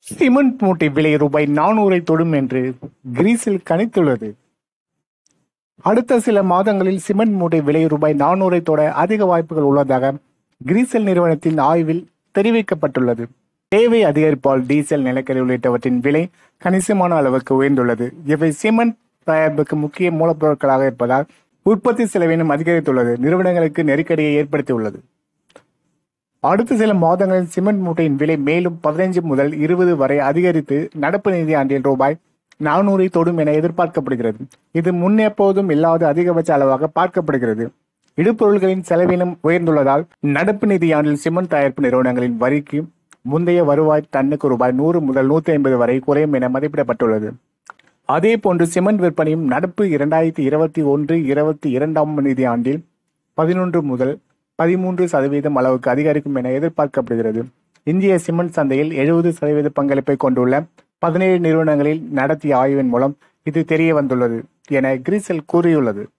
Cement மூட்டை விலை ரூபாய் 400 தொடும் என்று கிரீஸில் கணித்துள்ளது. அடுத்த சில மாதங்களில் சிமெண்ட் மூட்டை விலை ரூபாய் 400 தொட அதிக வாய்ப்புகள் உள்ளதாக கிரீசல் நிறுவனத்தின் ஆய்வில் தெரிவிக்கப்பட்டுள்ளது. தேவை அதிகரிப்பால் டீசல், நிலக்கரி உள்ளிட்டவற்றின் விலை கணிசமான அளவுக்கு உயர்ந்துள்ளது. இவை சிமெண்ட் தயாரிப்புக்கு முக்கிய மூலப்பொருட்களாக இருப்பதால் உற்பத்தி செலவினம் அதிகரித்துள்ளது, நிறுவனங்களுக்கு நெருக்கடியை ஏற்படுத்தியுள்ளது. அடுத்த சில மாதங்களில் சிமெண்ட் மூட்டையின் விலை மேலும் 15 முதல் 20 வரை அதிகரித்து நடப்பு நிதியாண்டில் ரூபாய் 400 தொடும் என எதிர்பார்க்கப்படுகிறது. இது முன்னெப்போதும் இல்லாத அதிகபட்ச அளவாக பார்க்கப்படுகிறது. இடுபொருள்களின் செலவினம் உயர்ந்துள்ளதால் நடப்பு நிதியாண்டில் சிமெண்ட் தயாரிப்பு நிறுவனங்களின் வரிக்கு முந்தைய வருவாய் டன்னுக்கு ரூபாய் 100 முதல் 150 வரை குறையும் என மதிப்பிடப்பட்டுள்ளது. அதே போன்று சிமெண்ட் விற்பனையும் நடப்பு 2021-22 நிதியாண்டில் 11 முதல் 13% அளவுக்கு அதிகரிக்கும் என எதிர்பார்க்கப்படுகிறது. இந்திய சிமெண்ட் சந்தையில் 70% பங்களிப்பை கொண்டுள்ள 17 நிறுவனங்களில் நடத்திய ஆய்வின் மூலம் இது தெரிய வந்துள்ளது என கிரீசல் கூறியுள்ளது.